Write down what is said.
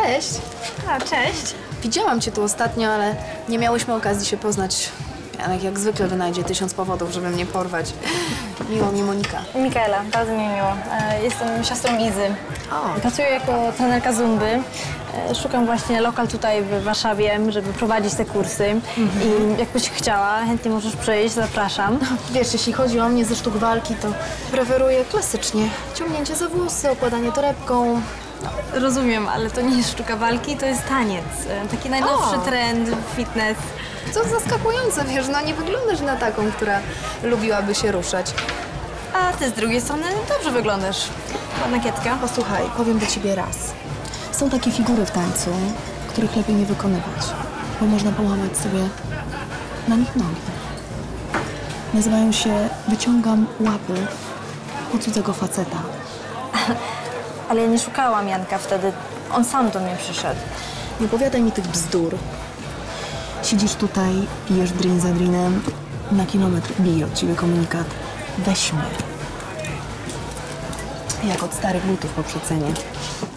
Cześć! A, cześć. Widziałam cię tu ostatnio, ale nie miałyśmy okazji się poznać. Janek jak zwykle wynajdzie 1000 powodów, żeby mnie porwać. Miło mi, Monika. Mikaela, bardzo mi miło. Jestem siostrą Izy. O. Pracuję jako trenerka zumby. Szukam właśnie lokal tutaj w Warszawie, żeby prowadzić te kursy. I jakbyś chciała, chętnie możesz przyjść, zapraszam. Wiesz, jeśli chodzi o mnie ze sztuk walki, to preferuję klasycznie. Ciągnięcie za włosy, okładanie torebką. Rozumiem, ale to nie jest sztuka walki, to jest taniec. Taki najnowszy trend, fitness. Co zaskakujące, wiesz, no nie wyglądasz na taką, która lubiłaby się ruszać. A ty z drugiej strony dobrze wyglądasz. Ładna kietka. Posłuchaj, powiem do ciebie raz. Są takie figury w tańcu, których lepiej nie wykonywać, bo można połamać sobie na nich nogi. Nazywają się wyciągam łapy u cudzego faceta. Ale ja nie szukałam Janka wtedy. On sam do mnie przyszedł. Nie opowiadaj mi tych bzdur. Siedzisz tutaj, pijesz drin za drinem, na kilometr bije od ciebie komunikat. Weźmy. Jak od starych butów po przecenie.